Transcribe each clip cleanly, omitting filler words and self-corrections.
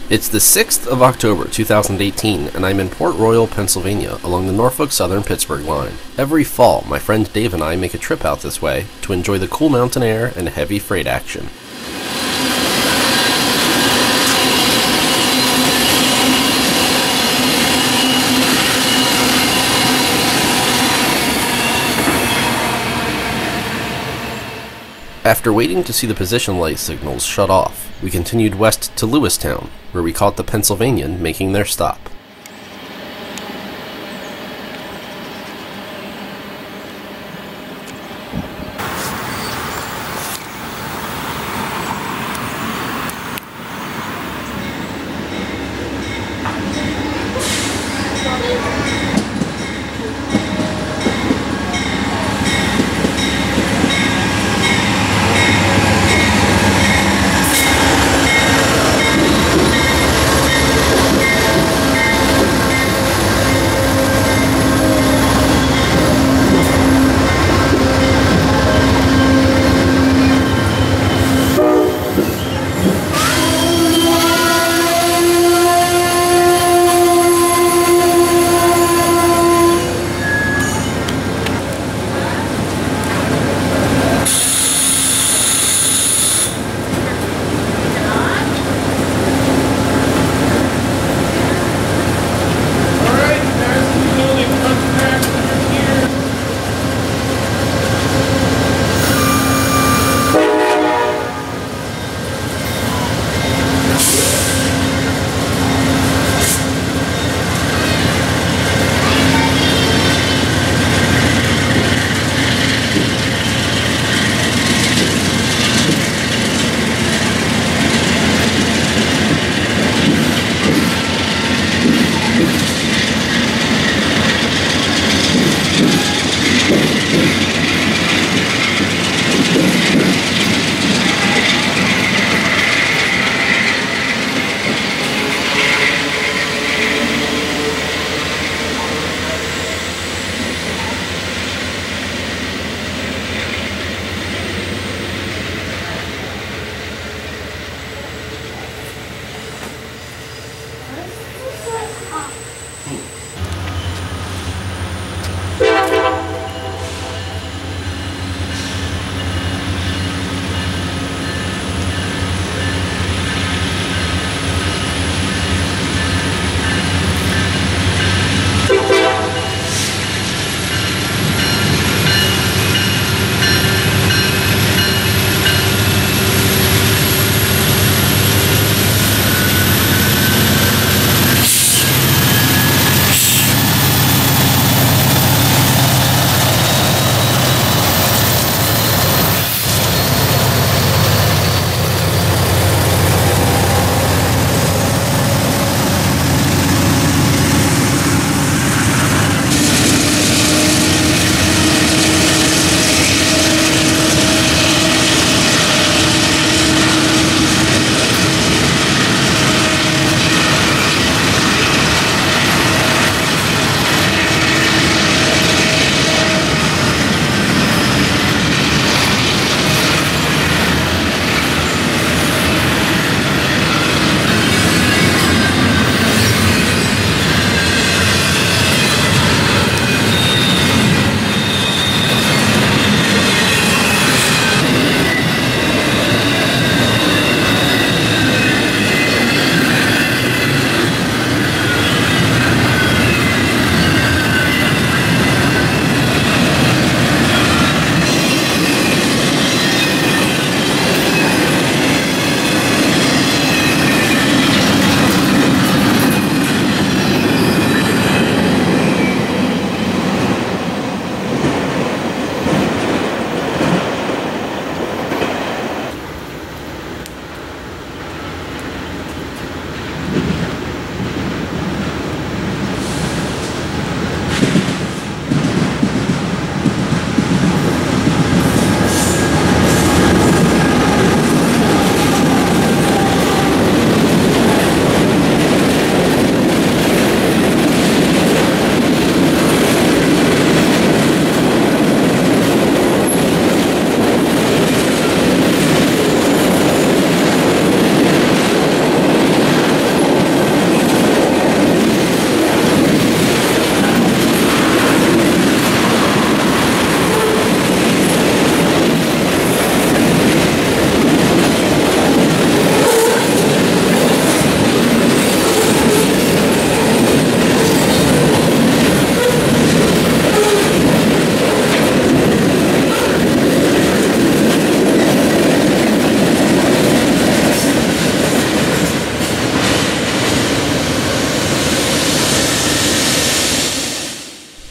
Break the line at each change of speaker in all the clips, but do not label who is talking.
It's the 6th of October 2018, and I'm in Port Royal, Pennsylvania, along the Norfolk Southern Pittsburgh Line. Every fall, my friend Dave and I make a trip out this way to enjoy the cool mountain air and heavy freight action. After waiting to see the position light signals shut off, we continued west to Lewistown, where we caught the Pennsylvanian making their stop.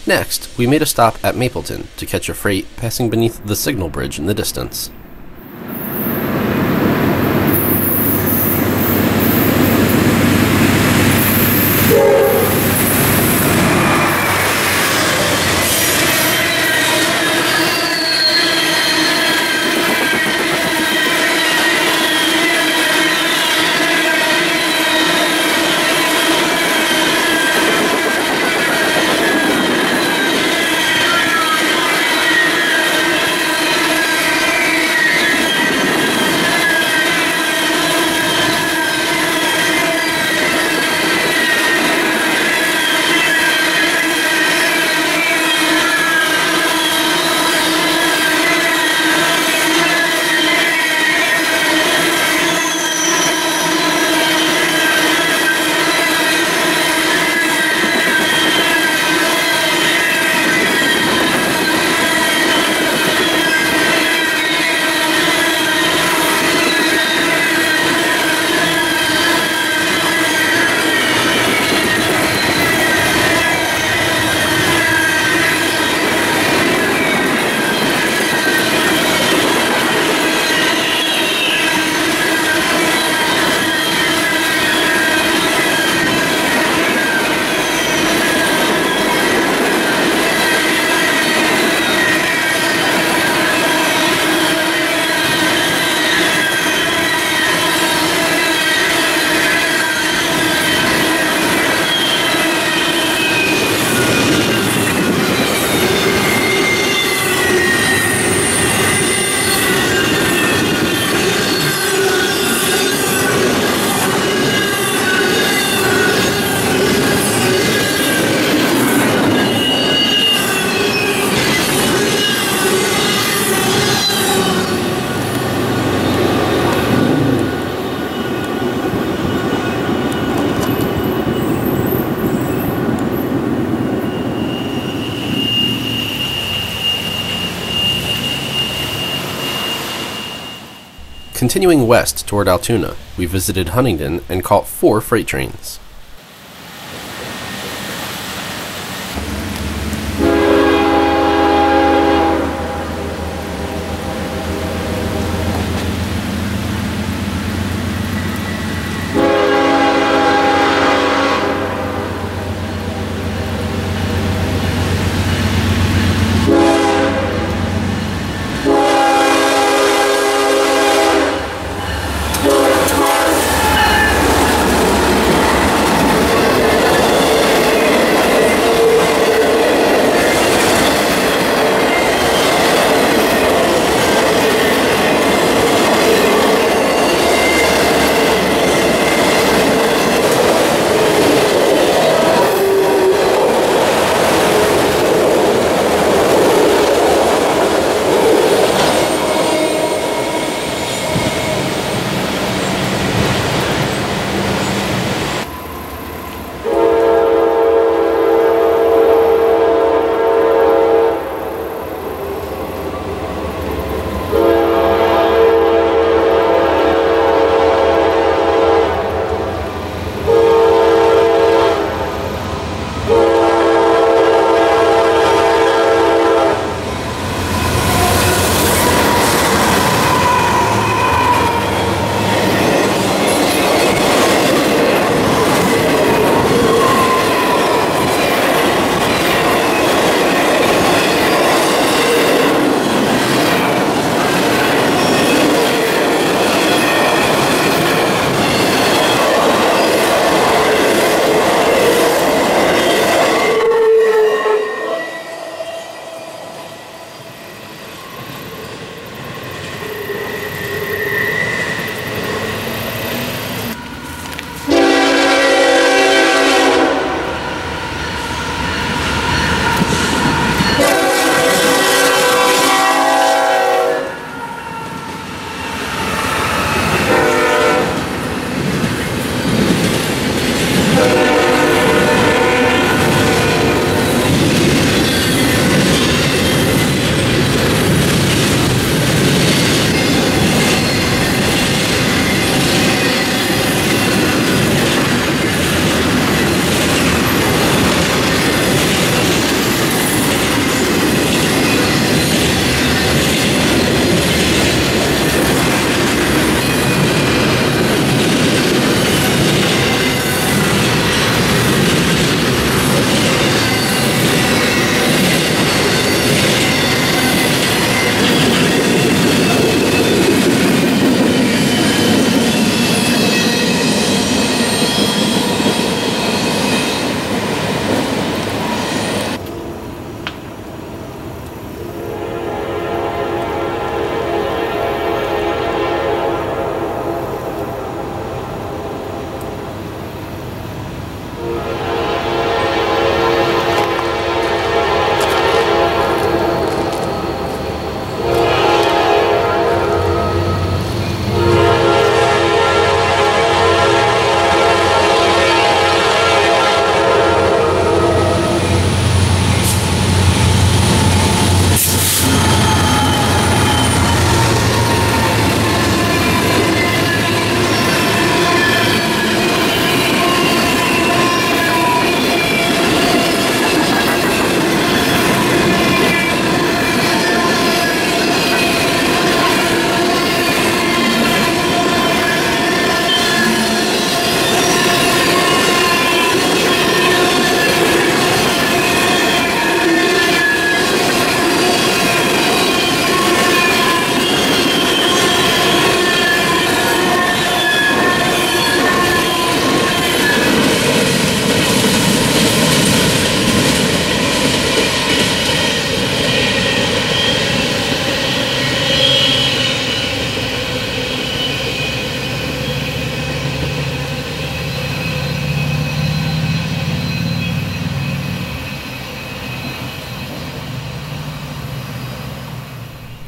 Next, we made a stop at Mapleton to catch a freight passing beneath the signal bridge in the distance. Continuing west toward Altoona, we visited Huntingdon and caught 4 freight trains.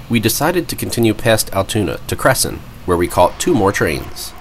We decided to continue past Altoona to Cresson, where we caught 2 more trains.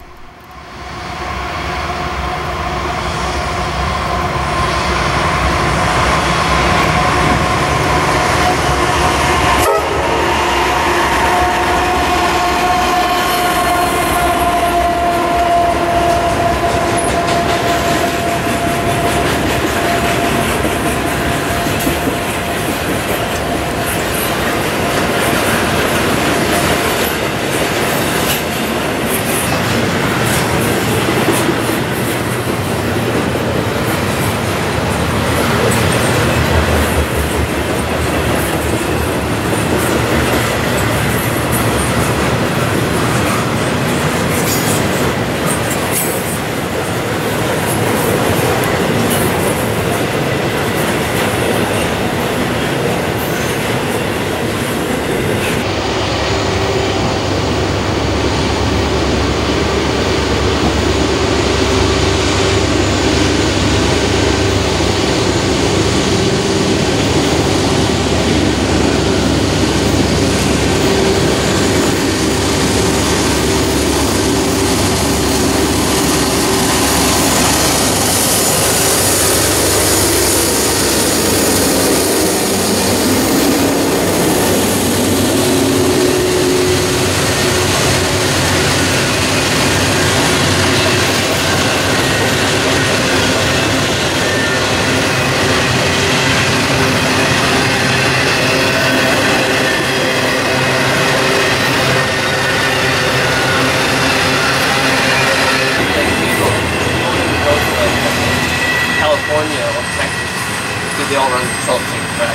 They all run the salt same track.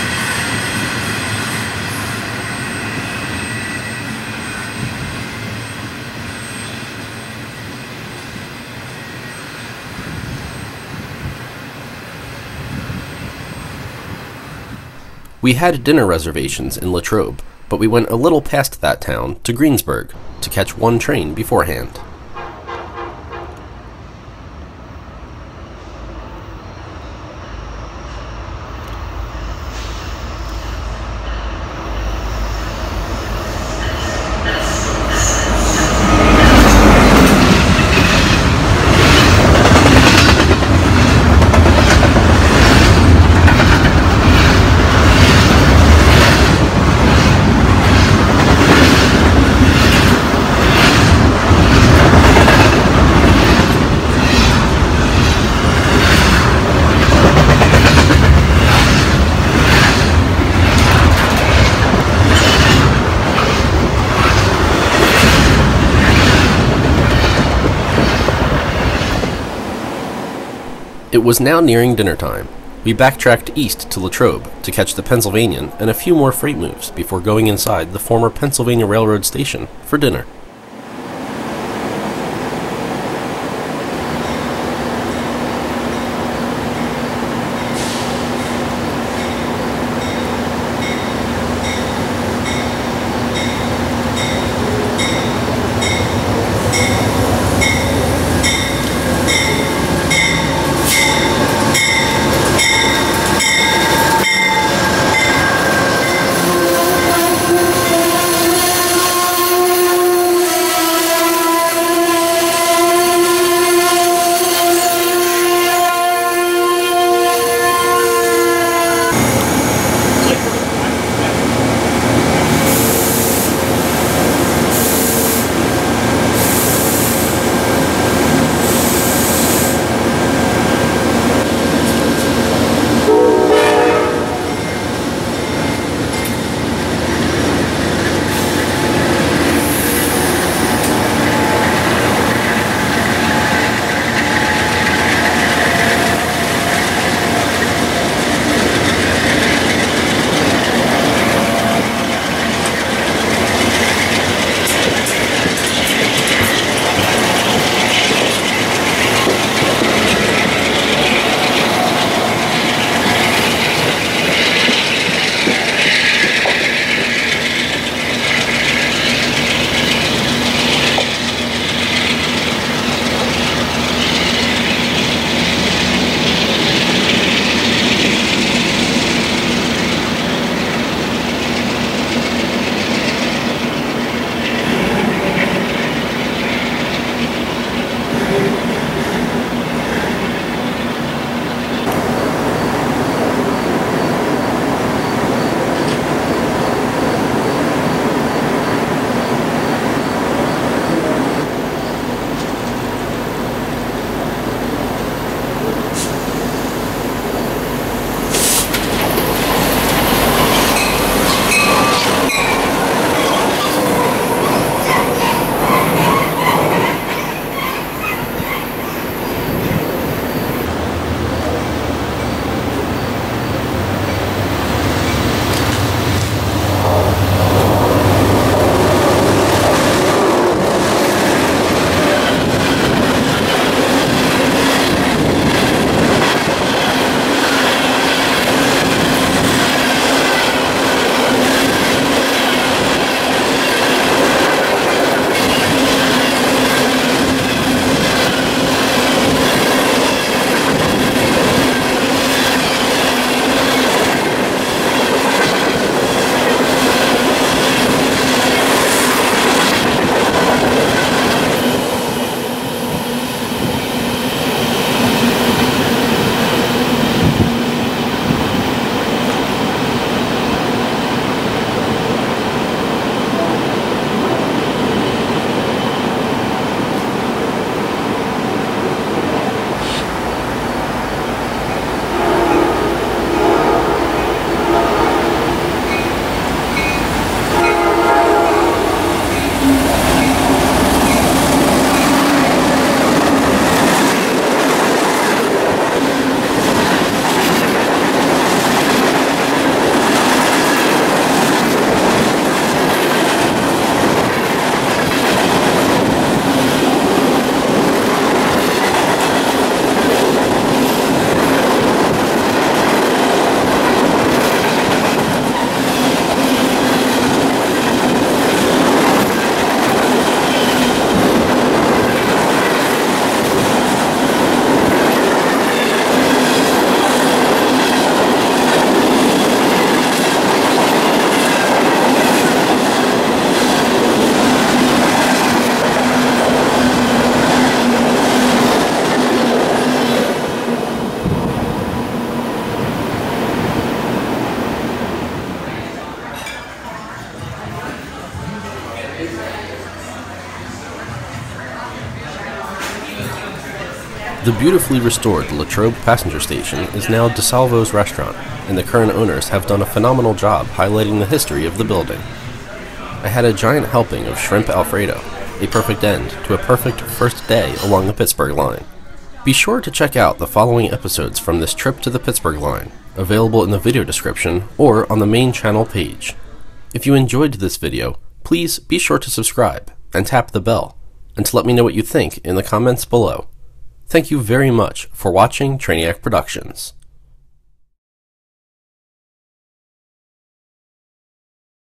We had dinner reservations in Latrobe, but we went a little past that town to Greensburg to catch 1 train beforehand. It was now nearing dinner time. We backtracked east to Latrobe to catch the Pennsylvanian and a few more freight moves before going inside the former Pennsylvania Railroad station for dinner. The beautifully restored Latrobe passenger station is now DeSalvo's restaurant, and the current owners have done a phenomenal job highlighting the history of the building. I had a giant helping of shrimp Alfredo, a perfect end to a perfect first day along the Pittsburgh Line. Be sure to check out the following episodes from this trip to the Pittsburgh Line, available in the video description or on the main channel page. If you enjoyed this video, please be sure to subscribe and tap the bell, and to let me know what you think in the comments below. Thank you very much for watching Trainiac Productions.